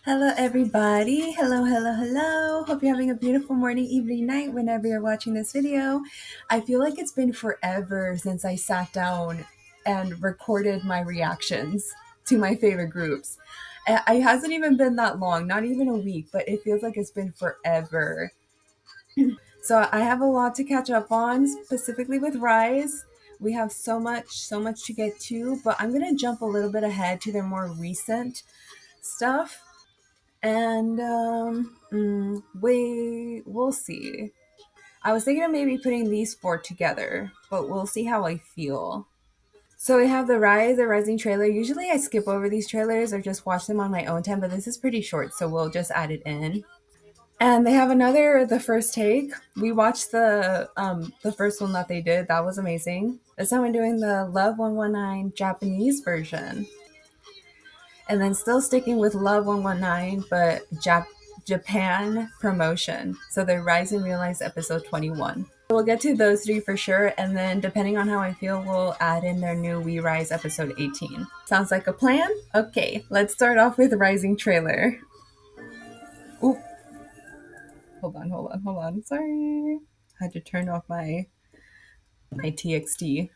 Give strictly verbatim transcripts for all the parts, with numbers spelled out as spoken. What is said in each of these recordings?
Hello, everybody. Hello, hello, hello. Hope you're having a beautiful morning, evening, night whenever you're watching this video. I feel like it's been forever since I sat down and recorded my reactions to my favorite groups. It hasn't even been that long, not even a week, but it feels like it's been forever. So I have a lot to catch up on, specifically with Rise. We have so much, so much to get to, but I'm going to jump a little bit ahead to their more recent stuff. And um, mm, we we'll see. I was thinking of maybe putting these four together, but we'll see how I feel. So we have the Rise, the Rising trailer. Usually I skip over these trailers or just watch them on my own time, but this is pretty short, so we'll just add it in. And they have another, the first take. We watched the um, the first one that they did. That was amazing. This time we're doing the Love one one nine Japanese version. And then still sticking with Love one one nine, but Jap Japan promotion. So the Rise and Realize episode twenty-one. We'll get to those three for sure, and then depending on how I feel, we'll add in their new We Rise episode eighteen. Sounds like a plan? Okay, let's start off with Rising trailer. Ooh. Hold on, hold on, hold on. Sorry. I had to turn off my my T X T.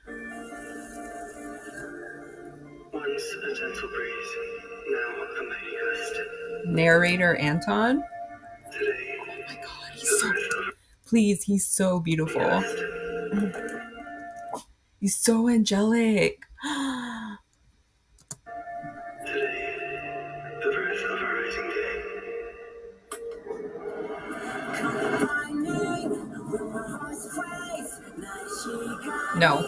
Once a gentle breeze, now a mighty gust. Narrator Anton. Today, oh my god, he's so please, he's so beautiful. He's so angelic. Today, the birth of a rising day. No.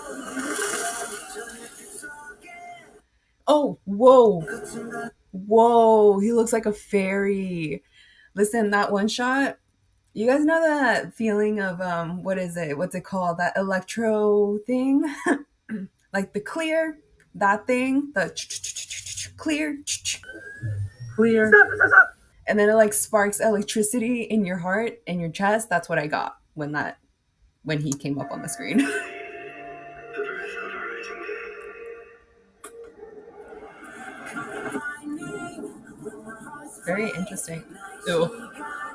Oh, whoa. Whoa, he looks like a fairy. Listen, that one shot, you guys know that feeling of, um, what is it? What's it called? That electro thing? Like the clear, that thing, the clear, clear. Stop, stop, stop. And then it like sparks electricity in your heart and your chest. That's what I got when that, when he came up on the screen. The birth of a rising day. Very interesting. Ew.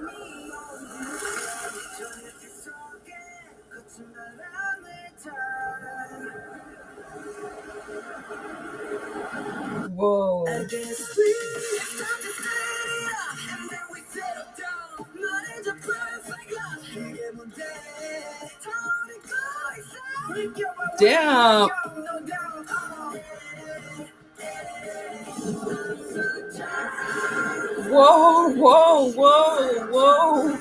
Whoa. Damn. Whoa, whoa, whoa, whoa.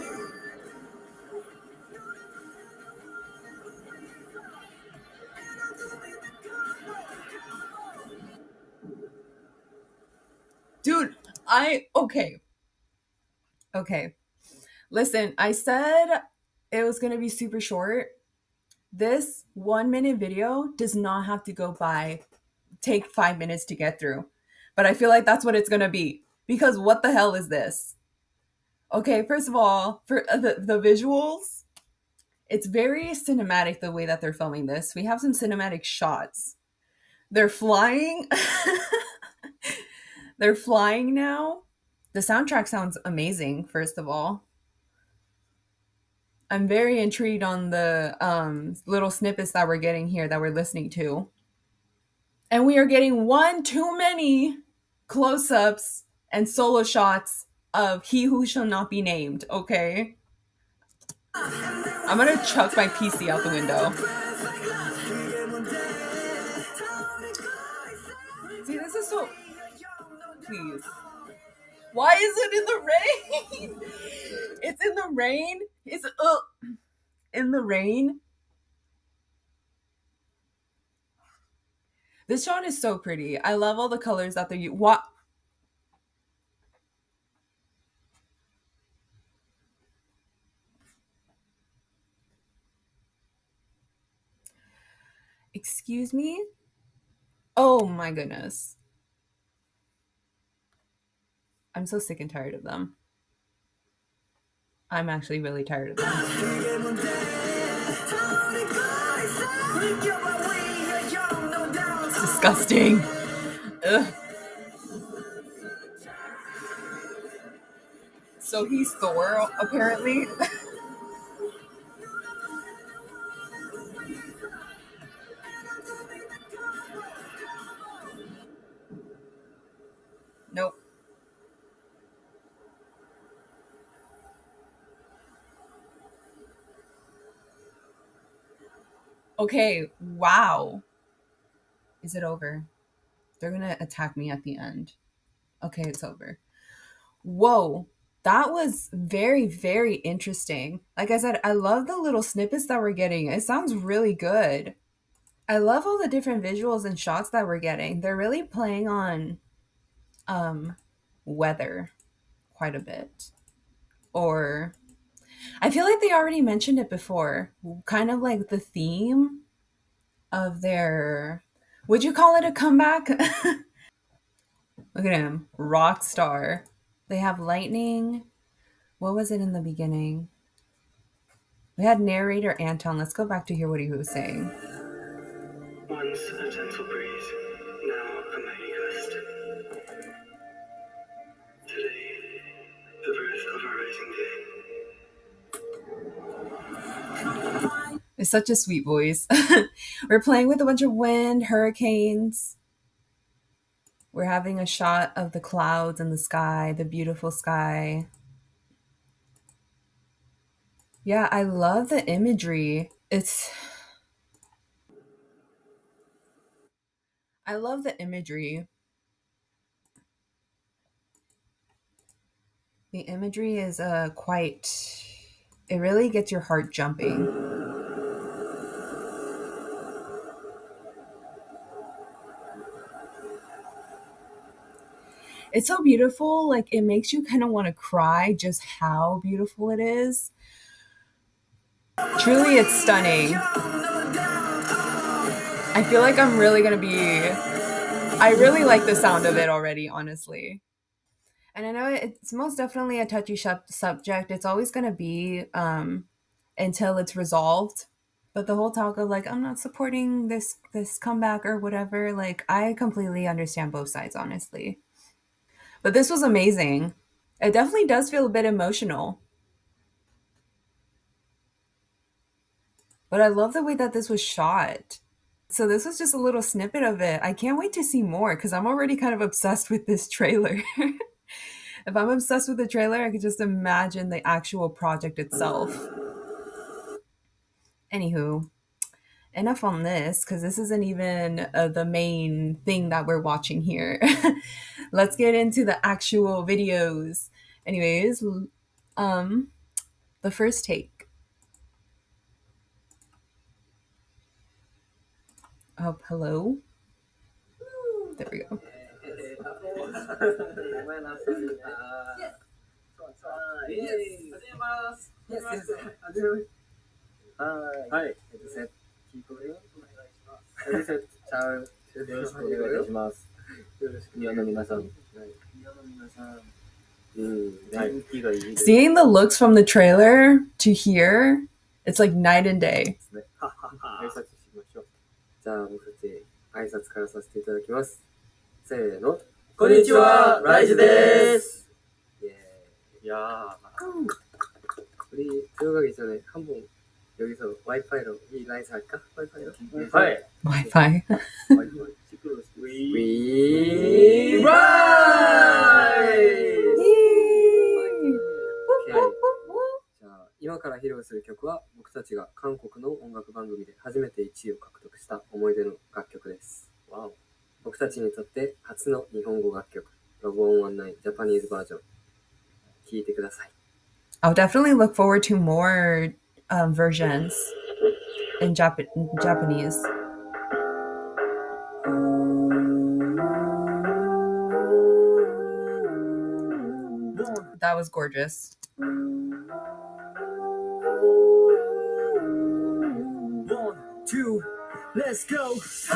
Dude, I, okay. Okay. Listen, I said it was going to be super short. This one minute video does not have to go by, take five minutes to get through. But I feel like that's what it's going to be. Because what the hell is this? Okay, first of all, for the, the visuals, it's very cinematic the way that they're filming this. We have some cinematic shots. They're flying. They're flying now. The soundtrack sounds amazing, first of all. I'm very intrigued on the um, little snippets that we're getting here that we're listening to. And we are getting one too many close-ups and solo shots of He Who Shall Not Be Named, okay? I'm gonna chuck my P C out the window. See, this is so... Please. Why is it in the rain? It's in the rain. It's uh, in the rain. This shot is so pretty. I love all the colors that they're using. What? Excuse me? Oh my goodness. I'm so sick and tired of them. I'm actually really tired of them. It's disgusting. Ugh. So he's Thor, apparently. Nope. Okay, wow. Is it over? They're gonna attack me at the end. Okay, it's over. Whoa. That was very, very interesting. Like I said, I love the little snippets that we're getting. It sounds really good. I love all the different visuals and shots that we're getting. They're really playing on um weather quite a bit. Or I feel like they already mentioned it before. Kind of like the theme of their, would you call it a comeback? Look at him, rock star. They have lightning. What was it in the beginning? We had narrator Anton. Let's go back to hear what he was saying. Once a gentle breeze, now a mighty gust. Today, the birth of our rising day. It's such a sweet voice. We're playing with a bunch of wind, hurricanes. We're having a shot of the clouds and the sky, the beautiful sky. Yeah, I love the imagery. It's... I love the imagery. The imagery is uh, quite... It really gets your heart jumping. It's so beautiful. Like, it makes you kind of want to cry just how beautiful it is. Truly, it's stunning. I feel like I'm really going to be... I really like the sound of it already, honestly. And I know it's most definitely a touchy subject. It's always going to be um, until it's resolved. But the whole talk of like, I'm not supporting this this comeback or whatever, like, I completely understand both sides, honestly. But this was amazing. It definitely does feel a bit emotional. But I love the way that this was shot. So this was just a little snippet of it. I can't wait to see more because I'm already kind of obsessed with this trailer. If I'm obsessed with the trailer, I could just imagine the actual project itself. Anywho, enough on this because this isn't even uh, the main thing that we're watching here. Let's get into the actual videos. Anyways, um, the first take. Oh, hello. There we go. Seeing the looks from the trailer to here, it's like night and day. じゃあ僕たち挨拶からさせていただきます。せーの。こんにちは、ライジです。イエーイ。いやー。우리 들어가기 전에 한번 여기서 와이파이로 이 라이즈 할까? 와이파이로? 와이파이. 와이파이. 와이파이. 시끄러워. 위 라이즈. 今から披露する曲は僕たちが韓国の音楽番組で初めていちいを獲得した思い出の楽曲です。わお。僕たちにとって初の日本語楽曲 Love on One Night Japanese Version 聴いてください。 I'll definitely look forward to more um, versions in Jap- Japanese. That was gorgeous. One, two, let's go.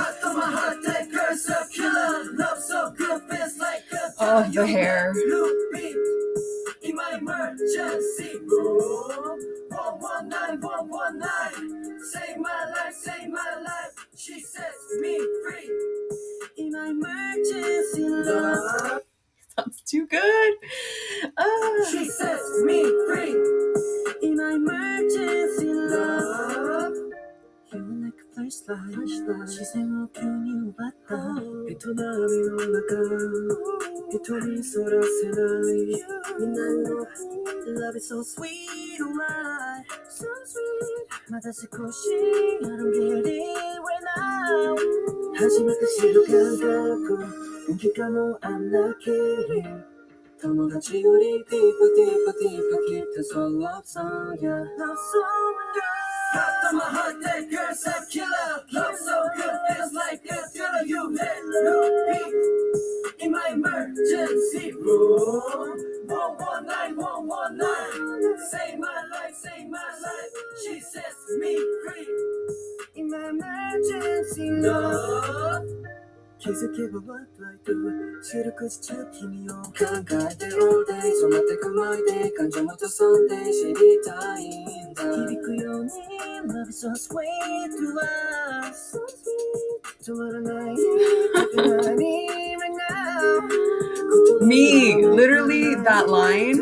Oh, the hair. In my emergency room, one one nine, one one nine. Save my life, save my life. She sets me free. In my emergency love. Sounds too good. Ah. She sets me free in my emergency love. You were like a flashlight. 시생을 균이 왔다. 비토나미 올라가. 비토니 쏟아새 나이. midnight love is so sweet, oh my, so sweet. 맞아지고시 I don't get it right now. 하지만 끝으로 가고 용기가 너 I'm not kidding. tomodachi 우리 deeper deeper deeper 깊은 love song, yeah. Love song, yeah. Heart on my heart, that girl's a killer. Love so good, feels like a thriller. You let me in my emergency room. one one nine, one one nine. Save my life, save my life. She sets me free in my emergency love. 気づけば what do I do 知る口中君を考えて all day 染まってくまいで感情もと Sunday 知りたいんだ響くように Love is so sweet to us so sweet 止まらない何 right now Me, literally that line.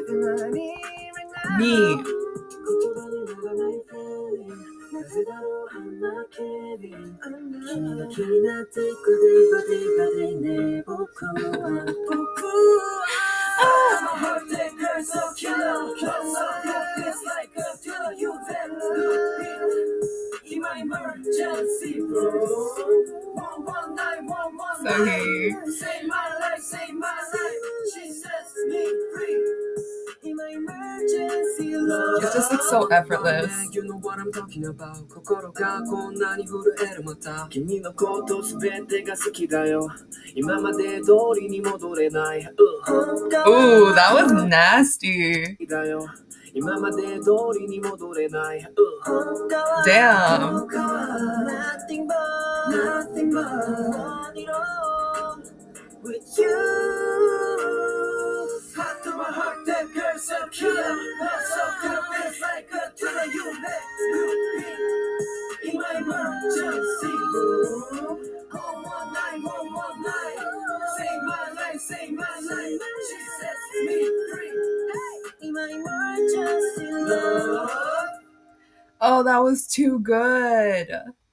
Me. Sohee. Save my life, save my life. She sets me free. In my emergency love. It just looks so effortless. You know what I'm talking about. 心がこんなに震えるまた。君のことすべてが好きだよ。今まで通りに戻れない。 Ooh, that was nasty. だよ。今まで通りに戻れない。 Damn. Nothing but, nothing but, want it all with you. Heart to my heart, that girl's so killer. Love so good, feels like a thriller. You let me in my emergency room. one one nine, one one nine. Save my life, save my life. She sets me free in my emergency love. Oh, that was too good.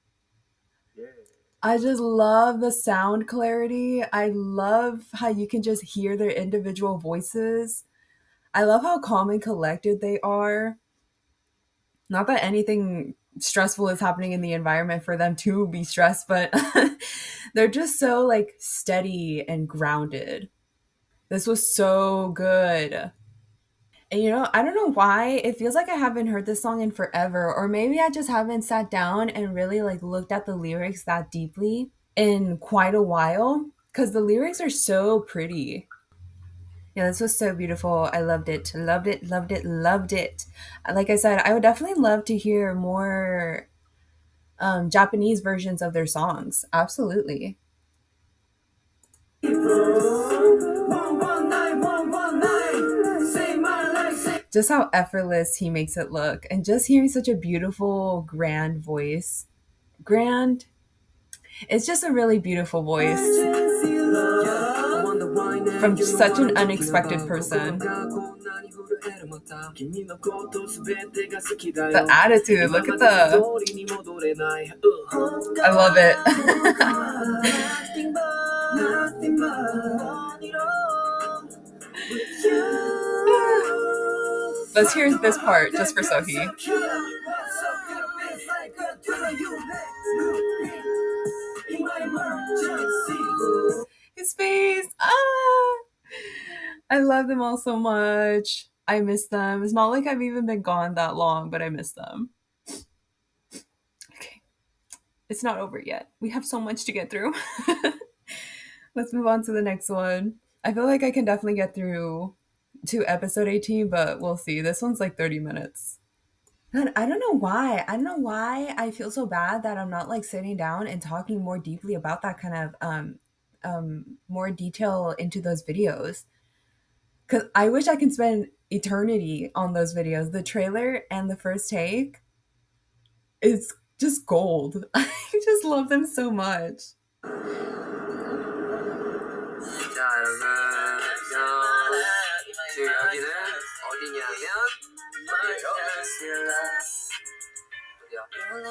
I just love the sound clarity. I love how you can just hear their individual voices. I love how calm and collected they are. Not that anything stressful is happening in the environment for them to be stressed, but they're just so like steady and grounded. This was so good. And you know, I don't know why, it feels like I haven't heard this song in forever, or maybe I just haven't sat down and really like looked at the lyrics that deeply in quite a while, because the lyrics are so pretty. Yeah, this was so beautiful. I loved it, loved it, loved it, loved it. Like I said, I would definitely love to hear more um, Japanese versions of their songs. Absolutely. Just how effortless he makes it look, and just hearing such a beautiful, grand voice. Grand. It's just a really beautiful voice from such an unexpected person. The attitude, look at the... I love it. Let's hear this part just for Sohee. His face. Ah! I love them all so much. I miss them. It's not like I've even been gone that long, but I miss them. Okay. It's not over yet. We have so much to get through. Let's move on to the next one. I feel like I can definitely get through to episode eighteen, but we'll see. This one's like thirty minutes. And I don't know why. I don't know why I feel so bad that I'm not like sitting down and talking more deeply about that kind of um um more detail into those videos. Because I wish I could spend eternity on those videos. The trailer and the first take is just gold. I just love them so much. 자, 여러분, 안녕. 지금 여기는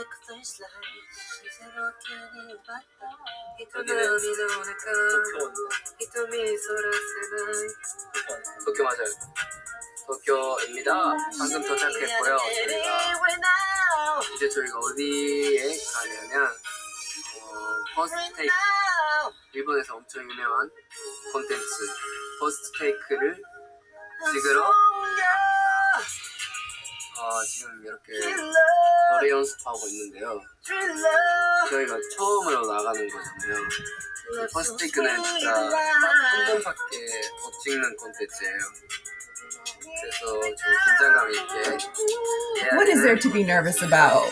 like a flashlight. 시선 어깨니 봤다. 이토나미도 오나카. 이토미 소라세나이. 도쿄 맞아요. 도쿄입니다. 방금 도착했고요. 저희가 이제 저희가 어디에 가냐면 어, 퍼스트테이크, 일본에서 엄청 유명한 콘텐츠 퍼스트테이크를 찍으러 어, 지금 이렇게 노래 연습하고 있는데요. 저희가 처음으로 나가는 거잖아요. 퍼스트테이크는 진짜 딱 한 번밖에 못 찍는 콘텐츠예요. 그래서 좀 긴장감 있게. What is there to be nervous about?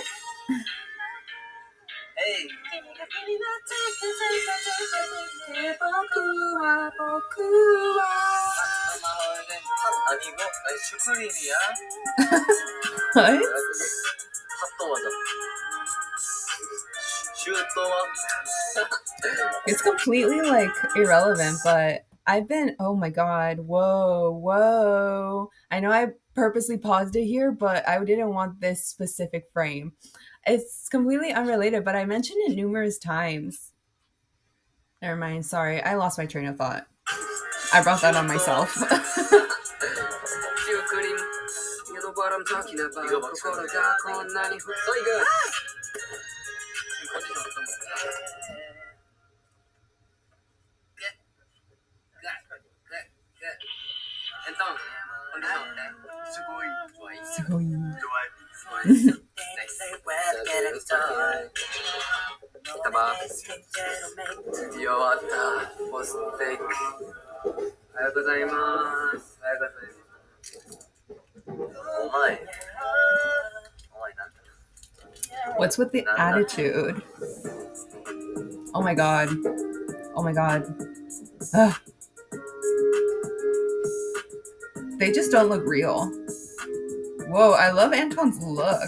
Hey. 아니고 아니 슈크림이야. What? 핫도 맞아. 슈또와. It's completely like irrelevant, but I've been, oh my god, whoa, whoa. I know I purposely paused it here, but I didn't want this specific frame. It's completely unrelated, but I mentioned it numerous times. Never mind, sorry, I lost my train of thought. I brought that on myself. 드디어 왔다. 포스테이크. 아리가토고자이마스. 오마이. 오마이 난다. What's with the attitude? Oh my god. Oh my god. Ugh. They just don't look real. Whoa, I love Anton's look.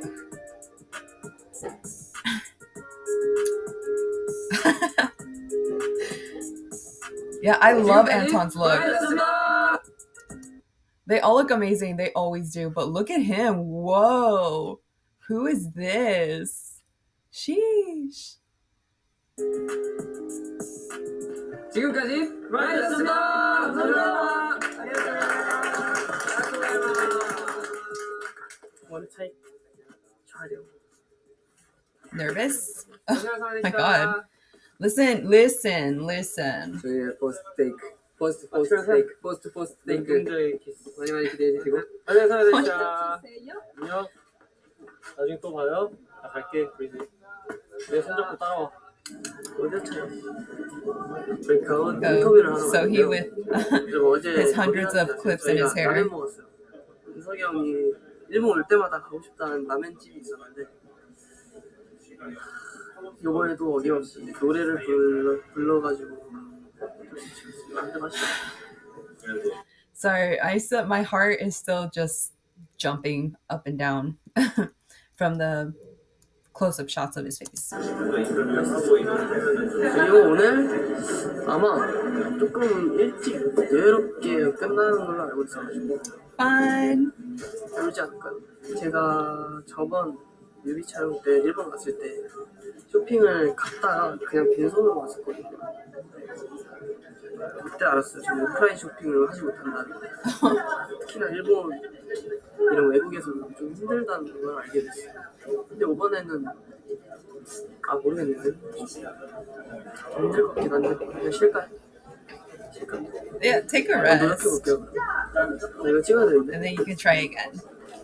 Yeah, I love Anton's look. They all look amazing. They always do. But look at him. Whoa. Who is this? Sheesh. 지금까지 라이즈였습니다. 원타입 촬영. Nervous? Oh my god. Listen, listen, listen. 저희의 포스테이크, 포스트 포스테이크, 포스트 포스테이크 많이 많이 기대해 주시고. 안녕하세요, 진짜. 안녕. 나중에 또 봐요. 나 갈게, 브리즈. 내 손잡고 따라와. 어제 촬영. 저희 가운 인터뷰를 하러 So he with 어제 his hundreds of clips in his hair. 라면 먹었어요. 은석이 형이 일본 올 때마다 가고 싶다는 라면집이 있었는데 이번에도 어김없이 노래를 불러, 불러가지고 완전 맛있어. Sorry, I still, my heart is still just jumping up and down from the close-up shots of his face. 그리고 오늘 아마 조금 일찍 여유롭게 끝나는 걸로 알고 있어가지고 Fun. 그러지 않을까요? 제가 저번 뮤비 촬영 때 일본 갔을 때 쇼핑을 갔다가 그냥 빈손으로 왔었거든요. 그때 알았어요. 저는 오프라인 쇼핑을 하지 못한다는 거. 특히나 일본 이런 외국에서는 좀 힘들다는 걸 알게 됐어요. 근데 이번에는 아 모르겠는데 힘들 것 같긴 한데 그냥 쉴까요? 쉴까요? Yeah, take a 어, rest. 노력해볼게요. 나 이거 찍어야 되는데. And then you can try again.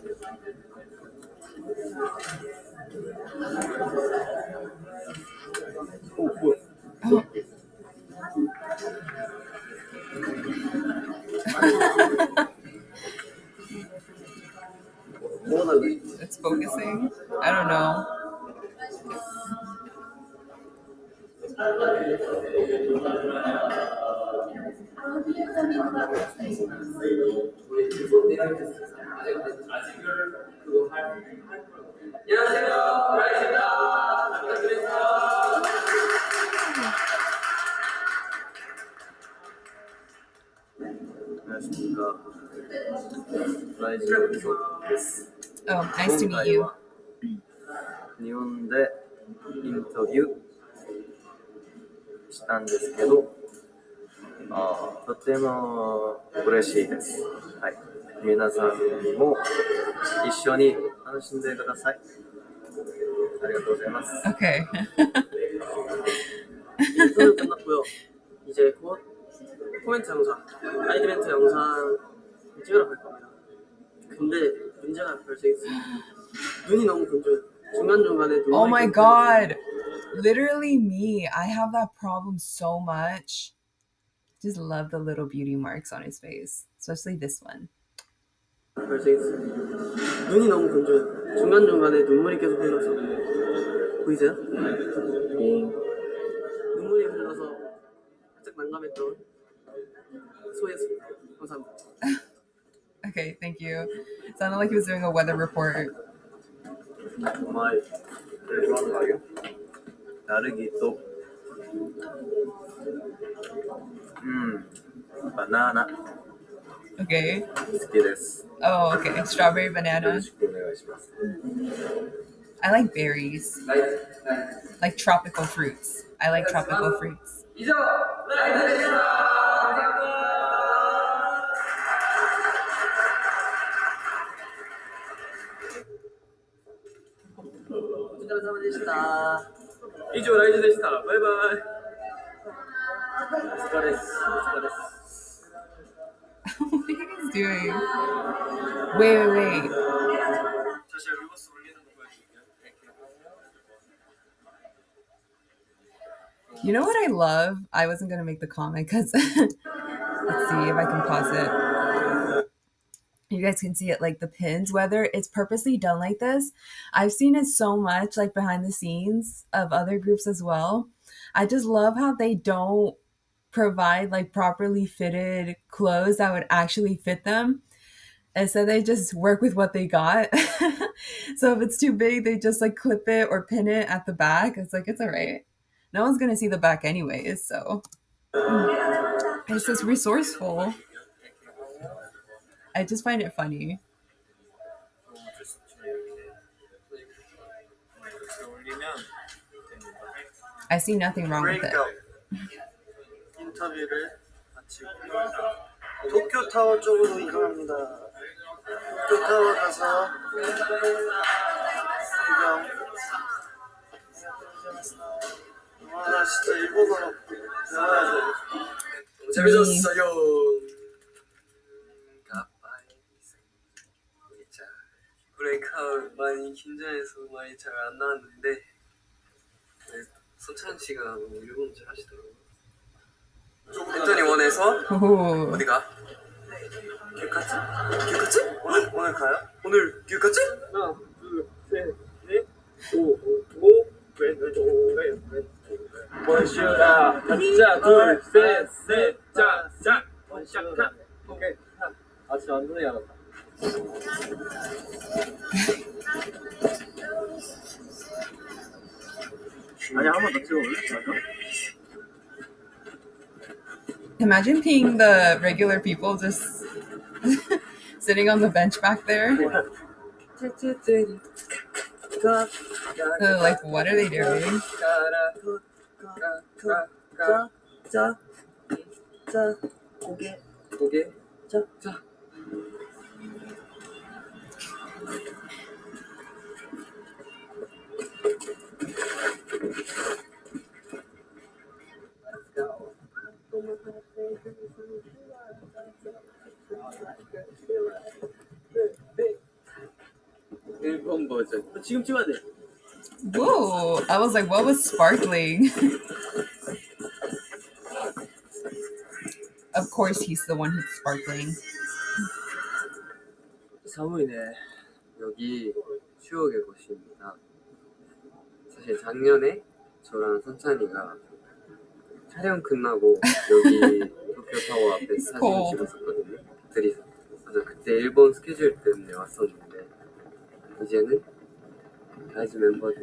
오 뭐야? Oh. 뭐가 달라? It's focusing. I don't know. 안녕하세요, 라이즈입니다. 부탁드립니다. 안녕하십니까. 라이즈 Oh, nice to meet you. 日本でインタビューしたんですけど、あとても嬉しいです。はい。皆さんも一緒に楽しんでください。ありがとうございます。 Okay. 인터뷰 끝났고요. 이제 곧 코멘트 영상, 아이드멘트 영상 찍으러 갈 겁니다. 근데 문제가 발생했어요. 눈이 너무 건조해요. 중간중간에 눈이 Oh my god. Literally me. I have that problem so much. Just love the little beauty marks on his face. Especially this one. 발생했어요. 눈이 너무 건조해요. 중간중간에 눈물이 계속 흘러서 보이세요? 눈물이 흘러서 살짝 난감했던 소희였습니다. 감사합니다. Okay, thank you. It sounded like he was doing a weather report. お前、なんだよ。ナルギと、うん、バナナ。 Okay. 好きです。 Oh, okay. Strawberry よ banana. ろしくお願いします。 I like berries. Like tropical fruits. I like tropical fruits. 以上、ライブでした。お疲れ様でした。以上、ライブでした。バイバイ。お疲れです。お疲れです。 What are you guys doing? Wait, wait, wait. You know what I love? I wasn't going to make the comment because let's see if I can pause it. You guys can see it like the pins, whether it's purposely done like this. I've seen it so much like behind the scenes of other groups as well. I just love how they don't provide like properly fitted clothes that would actually fit them. And so they just work with what they got. So if it's too big, they just like clip it or pin it at the back. It's like, it's all right. No one's going to see the back anyways, so. It's just resourceful. I just find it funny. I see nothing wrong with it. 인터뷰를 마치고 도쿄타워 쪽으로 이동합니다. 도쿄타워 가서 구경. 와, 나 진짜 일본어로 배워야 돼. 재밌었어요. 브레이크아웃 많이 긴장해서 많이 잘 안 나왔는데 서찬 씨가 일본어 잘 하시더라고요. 앤토니 원에서 오. 어디가? 규카츠? 규카츠? 오늘 오늘 가요? 오늘 규카츠? 하나, 둘, 셋, 넷, 오, 오, 왼쪽, 왼쪽. 원슈라, 하나, 둘, 셋, 셋, 자, 자, 원샷, 오케이. 아, 진짜 완전히 알았다. 아니, 한 번 더 찍어볼래? Imagine being the regular people just sitting on the bench back there. Uh, like, what are they doing? 일본 버전. 지금 찍어야 돼. Whoa! I was like, what was sparkling? Of course, he's the one who's sparkling. 사무이네. 여기 추억의 곳입니다. 사실 작년에 저랑 선찬이가 촬영 끝나고 여기 도쿄타워 앞에 사진을 cool. 찍었었거든요. 둘이서. 그래서 그때 일본 스케줄 때문에 왔었는데 이제는 라이즈 멤버들이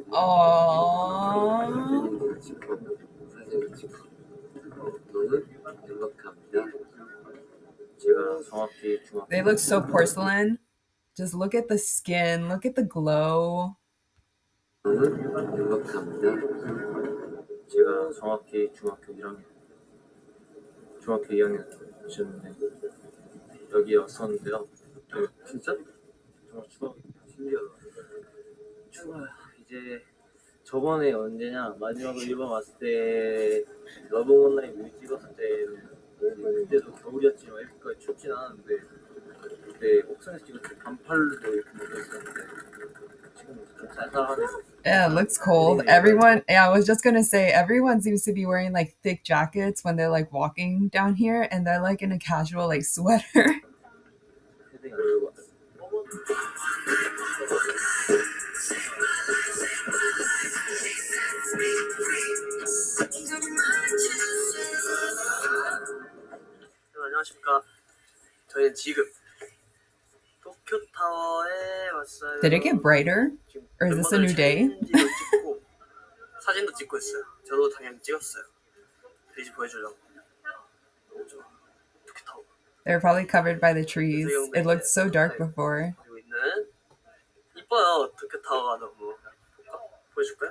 사진을 찍고 사진을 찍고 너무 행복합니다. 제가 정확히 중학교 They look so porcelain. Just look at the skin. Look at the glow. 행복합니다. 제가 정확히 중학교 일 학년, 중학교 이 학년이었는데 여기 왔었는데요. 네, 진짜? 정말 추워. 신기하다. 추워요. 이제 저번에 언제냐 마지막으로 일본 왔을 때 러브 온라인 뮤비 찍었을 때 그때도 겨울이었지만 이렇게까지 춥진 않았는데 그때 옥상에서 찍었을 때 반팔도 이렇게 입었었는데 지금 좀 쌀쌀하네요. Yeah, it looks cold. Everyone, yeah, I was just gonna say, everyone seems to be wearing like thick jackets when they're like walking down here, and they're like in a casual like sweater. 안녕하십니까. 저희는 지금 도쿄타워에 왔어요. Did it get brighter? Or is this a new day? 찍고, 사진도 찍고 있어요. 저도 당연히 찍었어요. 페이지 보여주려고. 너무 좋아. 도쿄타워. They're probably covered by the trees. It looked so dark before. 그리고 있는 이뻐요. 도쿄타워가 너무. 보여줄까요?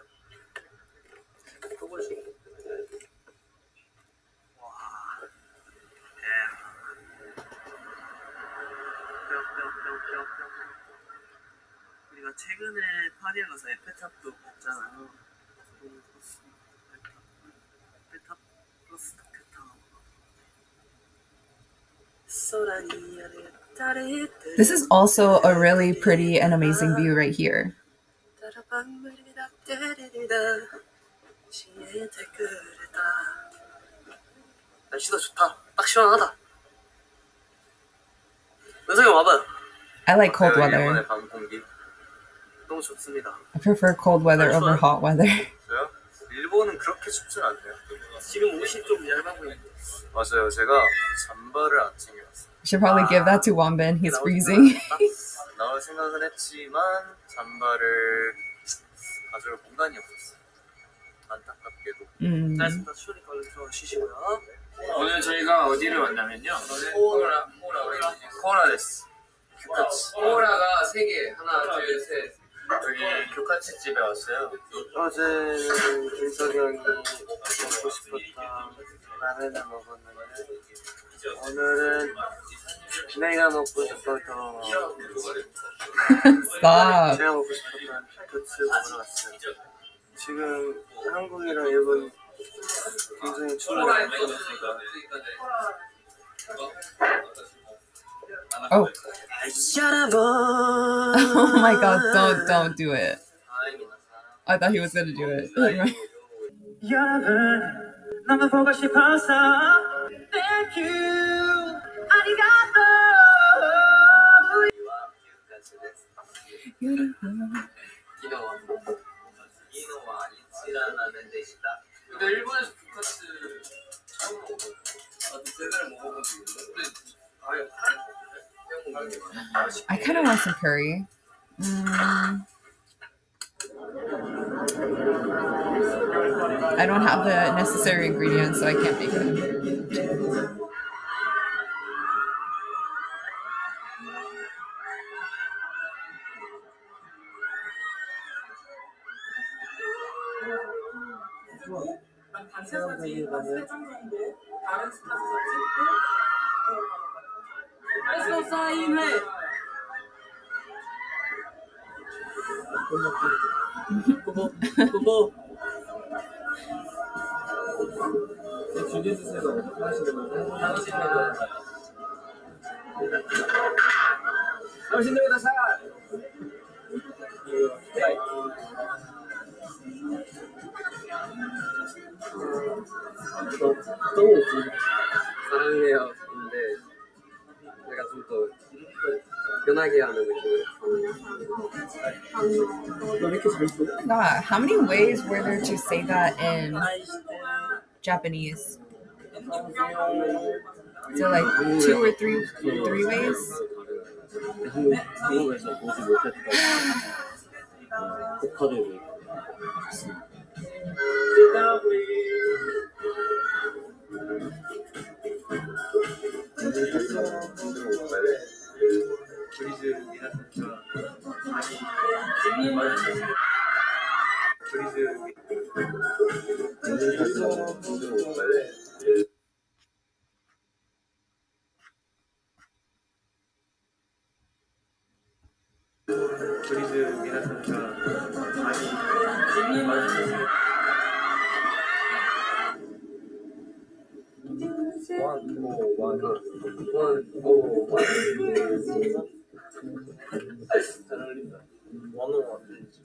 또 보여줄까요? 와. 뿅뿅뿅뿅뿅. 우리가 최근에 파리에 가서 에펠탑도 봤잖아요. 에펠탑 플러스 도쿄타워. This is also a really pretty and amazing view right here. 날씨도 좋다. 딱 시원하다. 은석이 와봐요. I like cold weather. 일본의 밤 공기. 너무 좋습니다. I prefer cold weather over hot weather. 저요? 일본은 그렇게 춥진 않네요. 지금 옷이 좀 얇아 보이는데. 맞아요. 제가 잠바를 안 챙겨왔어요. Should probably give that to Wanbin. He's freezing. 나올 생각은 했지만 잠바를 가져올 공간이 없었어요. 안타깝게도. Mm. 잘했습니다. 추우니까 얼른 들어가 쉬시고요. 오늘 저희가 어디를 왔냐면요. 코오라, 코오라 데스. 규카치. 코오라가 세 개. 하나, 둘, 셋. 여기 규카치 집에 왔어요. 어제는 준석이 형이 먹고 싶었던 라면을 먹었는데 오늘은 내가 먹고 싶었던 Stop. 제가 먹고 싶었던 규카치 먹으러 왔어요. 지금 한국이랑 일본 굉장히 추운 날 같으니까 Oh. Oh my god, don't, don't do it. I thought he was gonna do it. 여러분, 너무 보고 싶어서 Thank you, 아리가또. 근데 일본에서 규카츠 처음 먹어요. 나도 제대로 먹어본 적이 있는데 아예 I kind of want some curry. Mm. I don't have the necessary ingredients, so I can't make it. 고모 고모 준비해주세요. 하시는 당신들의 사 너무 사랑해요. 근데 내가 좀 더 편하게 하는 느낌으로. 너 왜 이렇게 잘 써? God, how many ways were there to say that in Japanese? So like two or three three ways? 한국에서 보지 못했던 포카를 브리즈 미나상가 많이 와주셨습니다. One, oh, one, one, oh, one. 잘 어울린다. 원어원.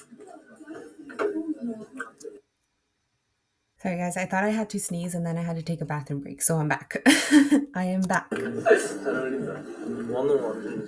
Sorry guys, I thought I had to sneeze and then I had to take a bathroom break, so I'm back. I am back. 잘 어울린다. 원어원.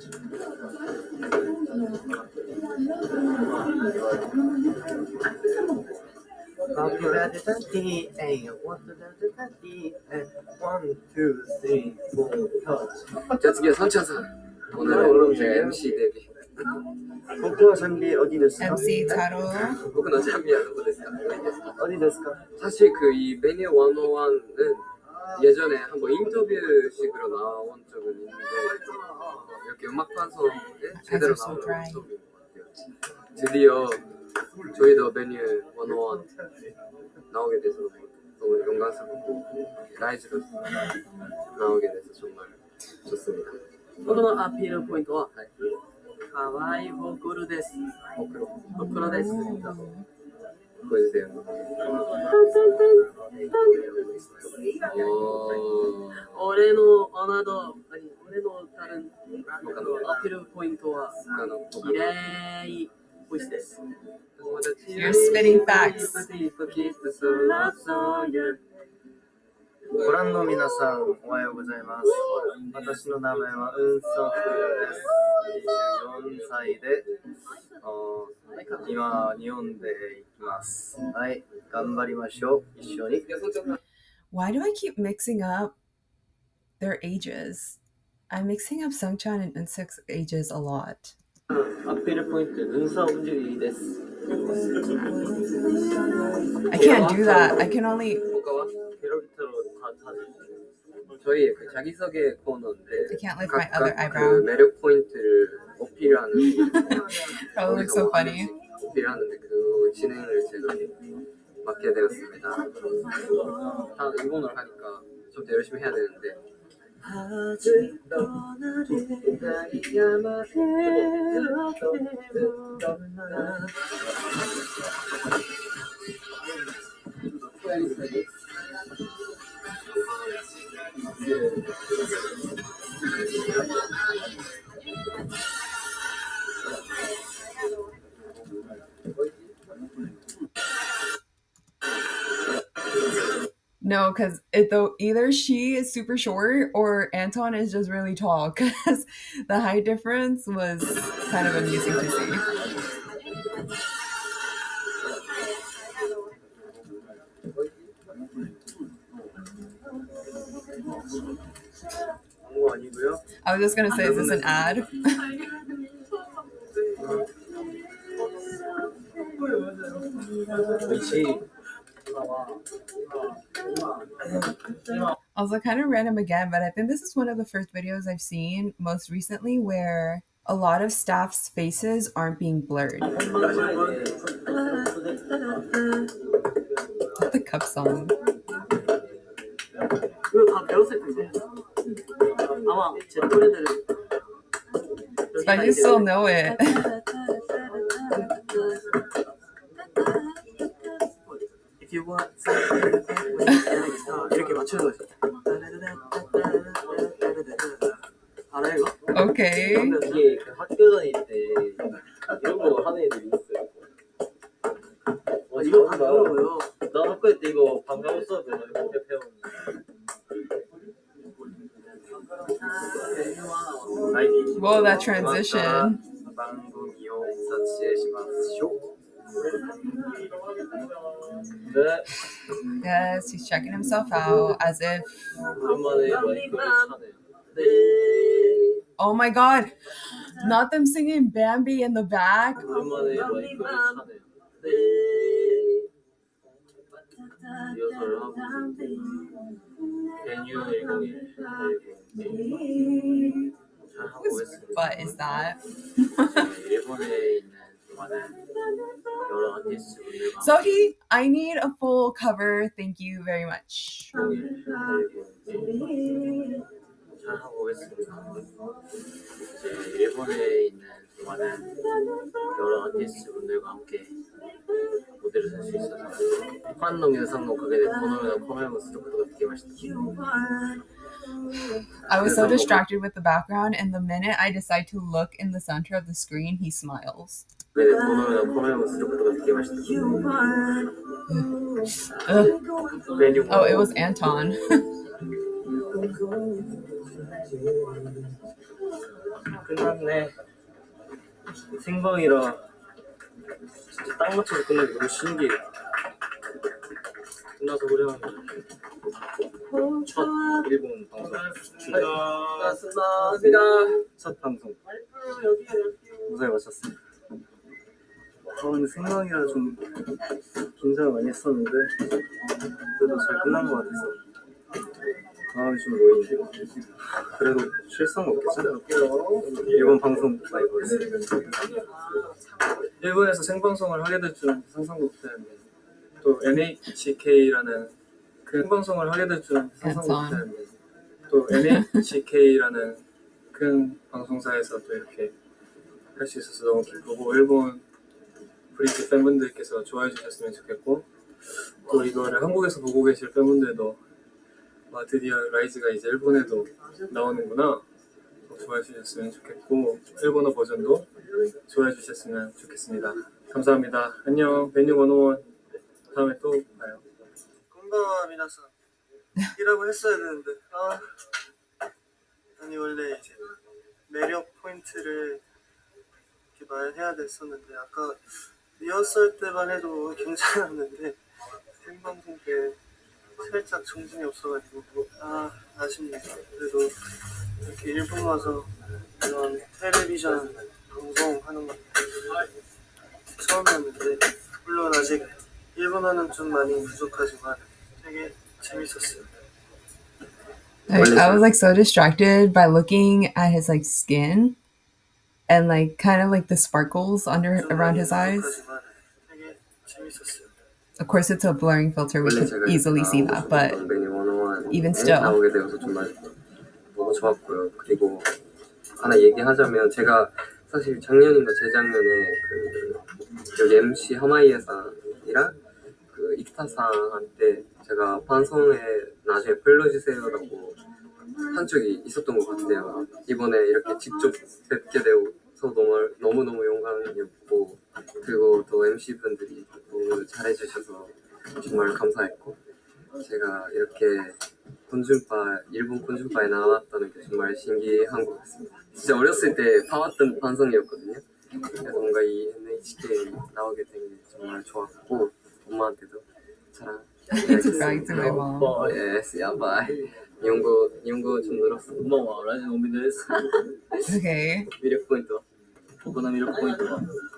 One, two, three, four, touch. 자,次はサンチャンさん。오늘은 제가 엠씨 데뷔. 僕はジャンビ어디ですか? 엠씨 타로. 僕のジャンビはどこですか? 어디ですか? 사실 그 이 메뉴 백일은 예전에 한번 인터뷰식으로 나온 적은 있는데 이렇게 음악 방송에 제대로 나온 적은 처음인 것 같아요. 드디어 저희도 메뉴 백일 나오게 돼서 너무 영광스럽고 라이즈로 나오게 돼서 정말 좋습니다. このアピールポイントは、かわいいボクロです。ボクロ。ボクロです。 보여주세요. 오. 俺のあの何俺の다른アピールポイントは綺麗いボイスです。 You're spitting facts. ご覧の皆さん、おはようございます。私の名前はウンソクです。にじゅうよんさいで、今、日本で行きます。はい、頑張りましょう。一緒に。 Why do I keep mixing up their ages? I'm mixing up Sungchan and Eunsook's ages a lot. アピールポイント、ウンソンジュリです。 I can't do that. I can only... 저희 그 자기소개 코너인데 I can't lift my other 각각 그 eyebrow. 매력 포인트를 어필하는 That looks so funny. 어필하는데 그 진행을 제가 맡게 되었습니다. 다 일본어로 하니까 좀 더 열심히 해야 되는데. No, because it though either she is super short or Anton is just really tall, because the height difference was kind of amusing to see. I was just gonna say, is this an ad? Also kind of random again, but I think this is one of the first videos I've seen most recently where a lot of staff's faces aren't being blurred. The cup song. But I still know it. If you want 이렇게 맞추는 거지. 알아 이거? Okay. 이게 학교 다닐 때 이런 거 하는 애들이 있어요. 어, 이거 다 배워요. 나 학교 때 이거 방과후 수업에서 이렇게 배웠는데. Whoa, that transition. Yes, he's checking himself out as if... Oh my god! Not them singing Bambi in the back. Whose butt is that? Sohee, I need a full cover. Thank you very much. 많은 여러 아티스트 분들과 함께 무대를 설 수 있어서ファンの皆さんのおかげでこのような公演をすることができました。 I was so distracted with the background, and the minute I decide to look in the center of the screen, he smiles. このような公演をすることができました。 Oh, it was Anton. 끝났네. 생방이라 진짜 딱 맞춰서 끝나기 너무 신기해. 끝나서 후련합니다. 첫 일본 방송 출연. 고맙습니다. 첫 방송 무사히 마쳤습니다. 아 근데 생방이라 좀 긴장을 많이 했었는데 그래도 잘 끝난 것 같아서 마음이 좀 놓이네요. 그래도 실수한 거 없겠죠? 일본 방송 많이 보였어요. 일본에서 생방송을 하게 될 줄은 상상도 못했는데 또 엔에이치케이라는 그 생방송을 하게 될 줄은 상상도 못했는데 또 엔에이치케이라는 큰 방송사에서 또 이렇게 할 수 있어서 너무 기쁘고 일본 브리티 팬분들께서 좋아해 주셨으면 좋겠고 또 이거를 한국에서 보고 계실 팬분들도 와 드디어 라이즈가 이제 일본에도 나오는구나 좋아해 주셨으면 좋겠고 일본어 버전도 좋아해 주셨으면 좋겠습니다. 감사합니다. 안녕. 베뉴 원오원 다음에 또 봐요. 건강한 미나상 이라고 했어야 되는데 아 아니 원래 이제 매력 포인트를 이렇게 말해야 됐었는데 아까 리허설 때만 해도 괜찮았는데 생방송 때 살짝 정신이 없어가지고 아 아쉽네요. 그래도 이렇게 일본 와서 이런 텔레비전 방송하는 건 처음이었는데 물론 아직 일본어는 좀 많이 부족하지만 되게 재밌었어요. Like, I was like so distracted by looking at his like skin and like kind of like the sparkles under around his eyes. 되게 재밌었어요. Of course, it's a blurring filter. We could easily see that, but even still. 나오게 되어서 정말 너무 좋았고요. 그리고 하나 얘기하자면 제가 사실 작년인가 재작년에 그 여기 엠씨 하마이에상이랑 그 이키타상한테 제가 방송에 나중에 불러주세요라고 한 적이 있었던 것 같아요. 이번에 이렇게 직접 뵙게 되어서 너무 너무 너무 영광이었고 그리고 또 엠씨 분들이 너무 잘해주셔서 정말 감사했고 제가 이렇게 곤준파 일본 곤준파에 나왔다는 게 정말 신기한 것 같습니다. 진짜 어렸을 때 봐왔던 방송이었거든요. 그래서 뭔가 이 엔에이치케이 나오게 된 게 정말 좋았고 엄마한테도 사랑. It's back to my mom. 어, 예스, 야바이. 연구 연구 좀 늘었어. 고마워. 라이즈 너무 됐어. Okay. 미력 포인트. 僕の魅力ポイントは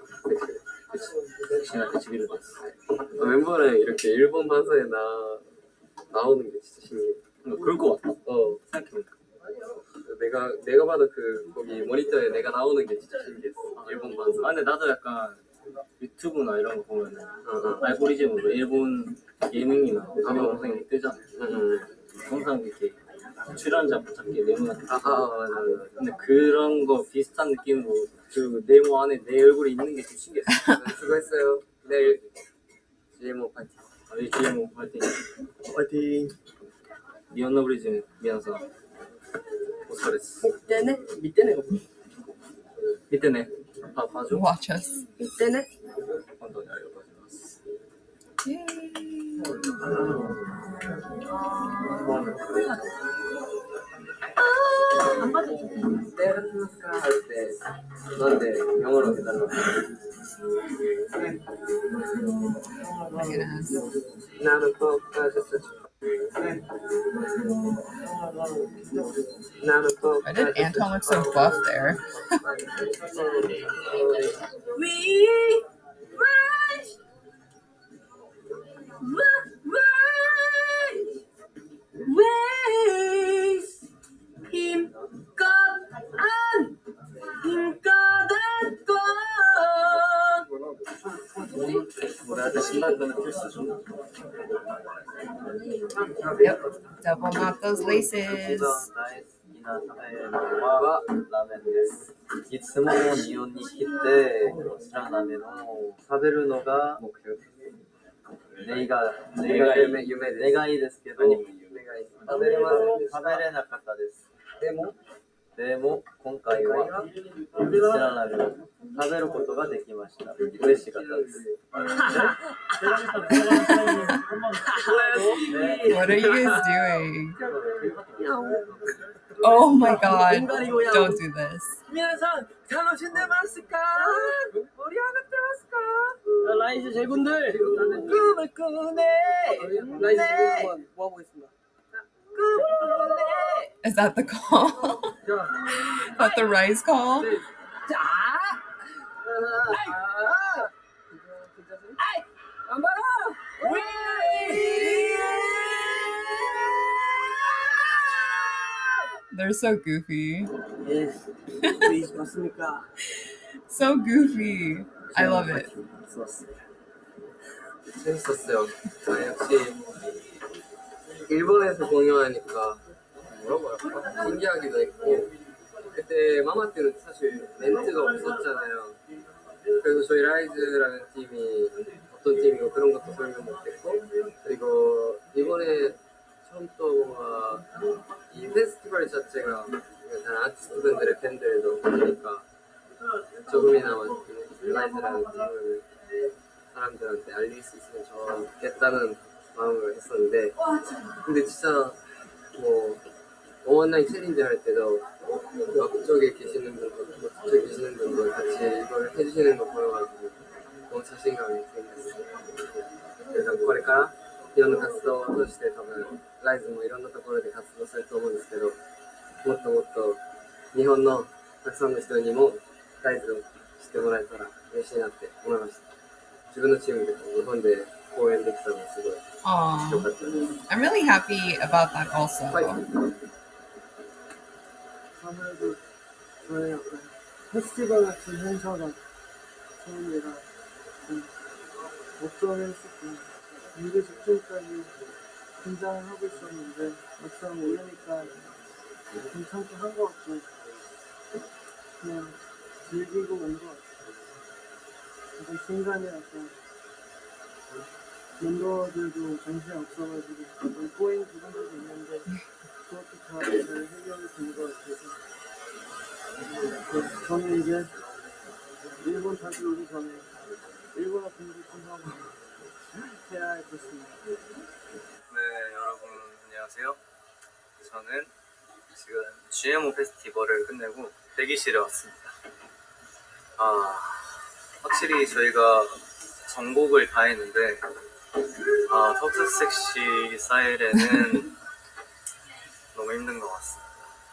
섹시한唇です. 멤버랑 이렇게 일본 방송에 나 나오는 게 진짜 신기해. 그럴 것 같아. 어, 생각해보니까. 내가 내가 봐도 그 거기 모니터에 내가 나오는 게 진짜 신기했어. 일본 방송. 아 근데 나도 약간 유튜브나 이런 거 보면 어, 어. 알고리즘으로 일본 예능이나 그런 영상이 뜨잖아. 응, 응. 항상 이렇게 출연자 붙잡기 네모 같은 거. 아, 아, 맞아, 맞아. 근데 그런 거 비슷한 느낌으로 그 네모 안에 내 얼굴이 있는 게 좀 신기했어. 수고했어요. 내일 지엠오 파이팅. 우리 지엠오 파이팅. 화이팅. 미연너 브리즈 미안서. 오스카레스. 밑에네? 밑에네. 밑에네. 봐 봐줘. Watch us. 밑에네? 한번 알려봐주세요. Yay. 테르스카 할때 너한테 영어로 해달라고. Look at us. 나는 꼭 가졌어. 나는 꼭. Why did Anton look so buff there? We rise, rise, rise. 힘껏 안, 힘껏 안고. 우리한테 신발끈은 필수죠. Yep. Double knot those laces. 나의 이나타의 라멘です. いつも日本に来て知らないの食べるのが目標です。願い願い夢夢です。願いですけど、食べれません。食べれなかったです。でもでも今回は知らないの食べることができました。嬉しかったです。 What are you guys doing? Oh my god, don't do this. 皆さん楽しんでますか？盛り上がってますか？라이즈 제군들 꿈을 꾸네. 라이즈 제군 뭐 하고 있습니다. Is that the call? Is that the rise call? 자, 아이, 엄마라, They're so goofy. Yes, please, 맞습니까? So goofy. I love it. 재밌었어요. 아, 역시 일본에서 공연하니까 뭐라고 할까? 신기하기도 했고 그때 마마띠는 사실 멘트가 없었잖아요. 그래서 저희 라이즈라는 팀이 어떤 팀이고 그런 것도 설명 못했고 그리고 이번에 처음 또 뭔가 이 페스티벌 자체가 다른 아티스트분들의 팬들도 보니까 조금이나마 라이즈라는 팀을 사람들한테 알릴 수 있으면 좋겠다는 마음을 했었는데 근데 진짜 뭐 원나잇 챌린지 할 때도 앞쪽에 계시는 분도 뒤쪽에 계시는 분도 같이 이걸 해주시는 거 보여가지고 너무 자신감이 생겼어요. 그래서 これからいろんな活動を通して多分ライズもいろんなところで活動すると思うんですけどもっともっと日本のたくさんの人にもライズを知ってもらえたら嬉しいなって思いました。自分のチームで日本で公演できたのすごい良かったです。 I'm really happy about that also. 아무래도 저의 약간 페스티벌 같은 행사가 처음이라 좀 걱정했었고 일개 직전까지 긴장을 하고 있었는데 막상 오려니까 괜찮게 한 것 같고 그냥 즐기고 온 것 같아요. 약간 중간에 약간 멤버들도 정신이 없어가지고 약간 꼬인 부분들도 있는데 그것도 다 잘 해결이 된 것 같아서 저는 이제 일본 다시 오기 전에 일본어 공부 좀 하고 해야 할 것 같습니다. 네, 여러분 안녕하세요. 저는 지금 지엠오 페스티벌을 끝내고 대기실에 왔습니다. 아, 확실히 저희가 전곡을 다 했는데 아, 턱스 섹시 사이렌은 너무 힘든 것 같습니다.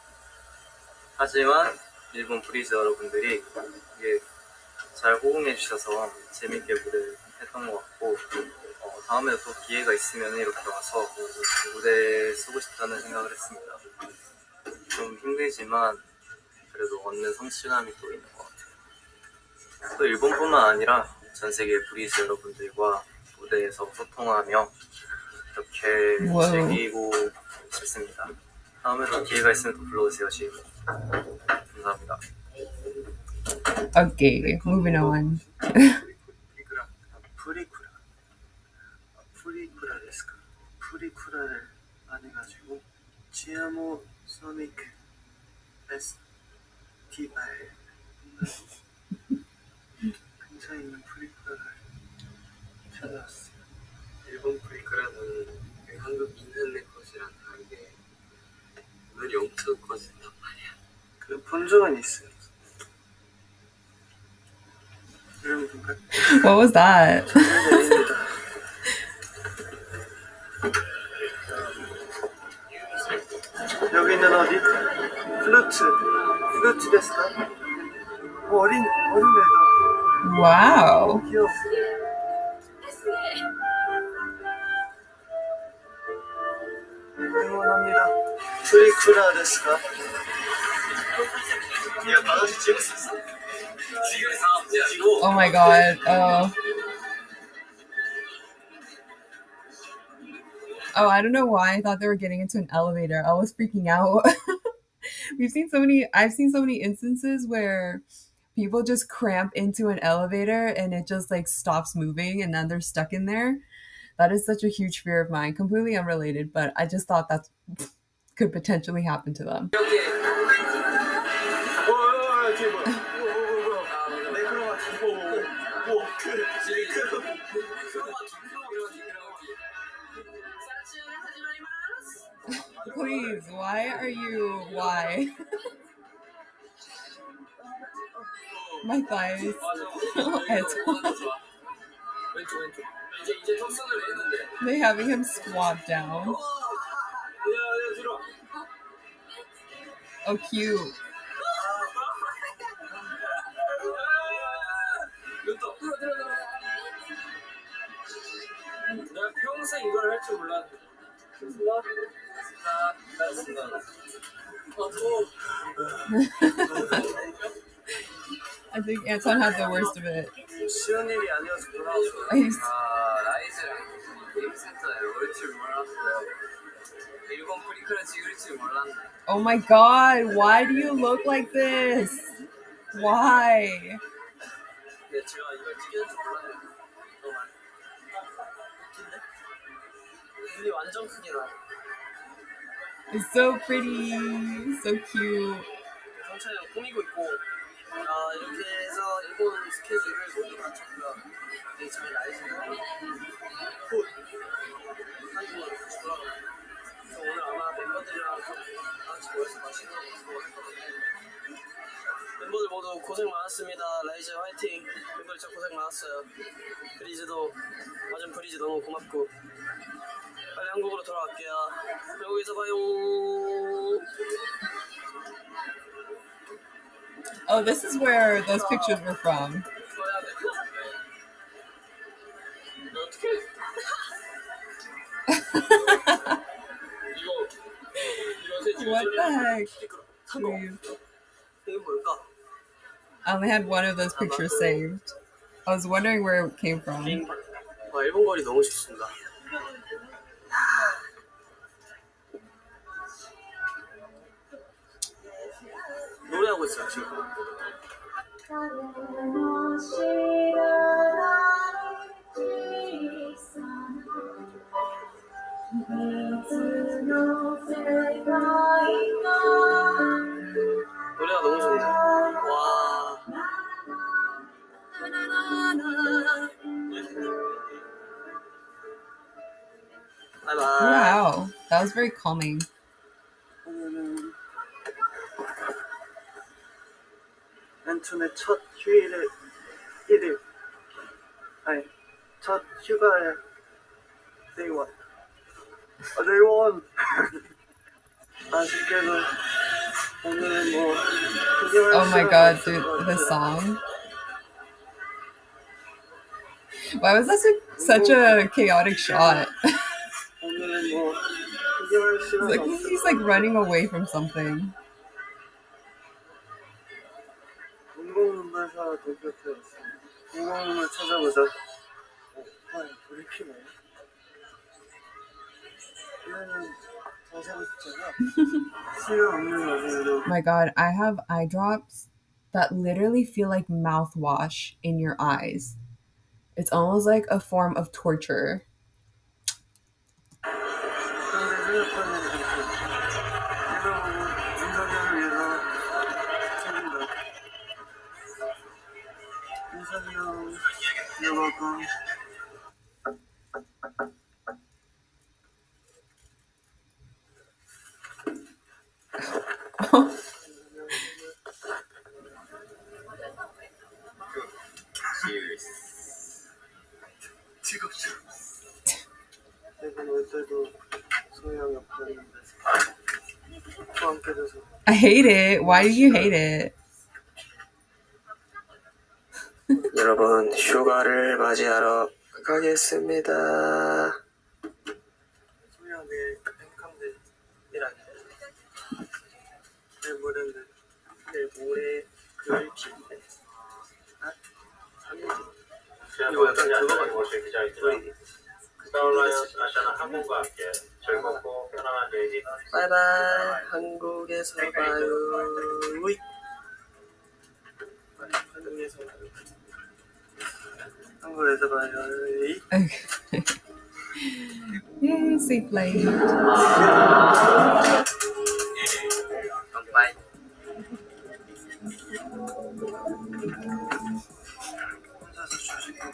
하지만 일본 브리즈 여러분들이 이게 잘 호응해 주셔서 재밌게 무대를 했던 것 같고 어, 다음에 또 기회가 있으면 이렇게 와서 무대에 서고 싶다는 생각을 했습니다. 좀 힘들지만 그래도 얻는 성취감이 또 있는 것 같아요. 또 일본뿐만 아니라 전 세계 브리즈 여러분들과 무대에서 소통하며 이렇게 와우. 즐기고 싶습니다. 다음에도 기회가 있으면 또 불러주세요. 지금 감사합니다. Okay, moving on. 프리쿠라, 프리쿠라, 프리쿠라 ですか? 프리쿠라를 안 해가지고 지엠오 소닉 페스티벌 근처에 있는 프리쿠라를 찾아왔어요. 일본 프리크라는 한국 인터넷 것이랑 다르게 문이 엄청 커진단 말이야. 그 본 적은 있어요. 이러면 볼까요? What was that? 여기는 어디? 플루트. 플루트 ですか? 어, 어린 어린 애다. Wow. 귀여워. 응원합니다. 프리쿠라 ですか? Oh my god. Oh. Oh, I don't know why I thought they were getting into an elevator. I was freaking out. We've seen so many, I've seen so many instances where people just cramp into an elevator and it just like stops moving and then they're stuck in there. That is such a huge fear of mine, completely unrelated, but I just thought that could potentially happen to them. Please, why are you, why? My thighs. They having him squat down. Oh, cute. I think Anton had the worst of it. He's... Oh my god, why do you look like this? Why? It's so pretty, so cute. 아, 이렇게 해서 일본 스케줄을 모두 마쳤고요. 내일 라이즈는 곧 한국으로 돌아갑니다. 그래서 오늘 아마 멤버들이랑 같이 모여서 맛있는 거 먹고 할 거거든요. 멤버들 모두 고생 많았습니다. 라이즈 화이팅. 멤버들 진짜 고생 많았어요. 브리즈도 맞은 브리즈 너무 고맙고 빨리 한국으로 돌아갈게요. 한국에서 봐요. Oh, this is where those pictures were from. What the heck? Dude. I only had one of those pictures saved. I was wondering where it came from. 와, 일본 거리 너무 좋습니다. 노래하고 있어요 지금. 노래가 너무 좋네. 와. Wow, that was very calming. 앤툰의 첫 휴일의 일 일 아니 첫 휴가의 day one 아 day one 아쉽게도 오늘은 뭐 Oh my god, dude, the song. Why was that such a chaotic shot? 오늘은 뭐 구경할 시간 Like he's like running away from something. 공공음반사 도쿄에 왔어. 공공음을 찾아보자. 오, 아, 불이 피네. 얘는 자세히 있잖아. 시간 없는 와중에도. My god, I have eye drops that literally feel like mouthwash in your eyes. It's almost like a form of torture. I hate it. Why do you hate it? 여러분, 휴가를 맞이하러 가겠습니다. 소영 내일 행kam대이라니. 내일 모레는 내일 모레 그 일주일인데. 아? 삼 일째. 이거 약간 그거 같아. 우리 스타일라이언스 아시아나 한국과 함께 즐겁고 편안한 레이지 바이바이. 한국에서 봐요. 우이. 한국에서 봐요. 한국에서 봐요. Okay. Yay, safe flight. 바이. 혼자서 조심히.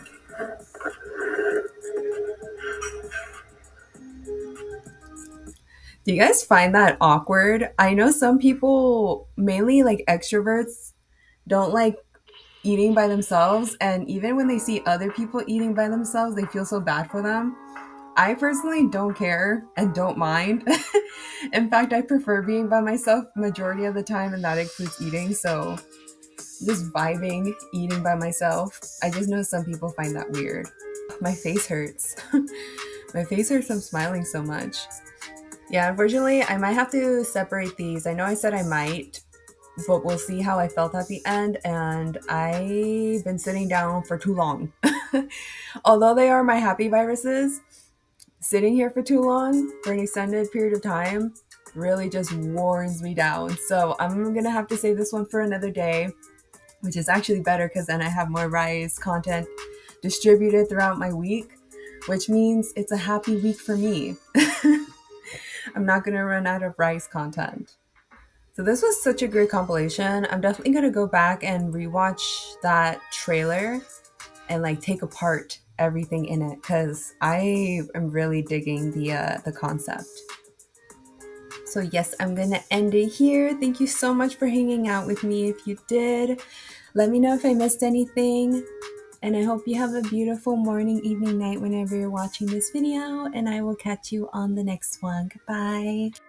Do you guys find that awkward? I know some people, mainly like extroverts, don't like eating by themselves, and even when they see other people eating by themselves, they feel so bad for them. I personally don't care and don't mind. In fact, I prefer being by myself majority of the time, and that includes eating. So just vibing, eating by myself. I just know some people find that weird. My face hurts. My face hurts from smiling so much. Yeah, unfortunately, I might have to separate these. I know I said I might, but we'll see how I felt at the end. And I've been sitting down for too long. Although they are my happy viruses, sitting here for too long, for an extended period of time, really just warns me down. So I'm gonna have to save this one for another day, which is actually better because then I have more Rise content distributed throughout my week, which means it's a happy week for me. I'm not gonna run out of Rise content. So this was such a great compilation. I'm definitely gonna go back and rewatch that trailer and like take apart everything in it because I am really digging the uh, the concept. So yes, I'm gonna end it here. Thank you so much for hanging out with me. If you did, let me know if I missed anything. And I hope you have a beautiful morning, evening, night whenever you're watching this video. And I will catch you on the next one. Goodbye.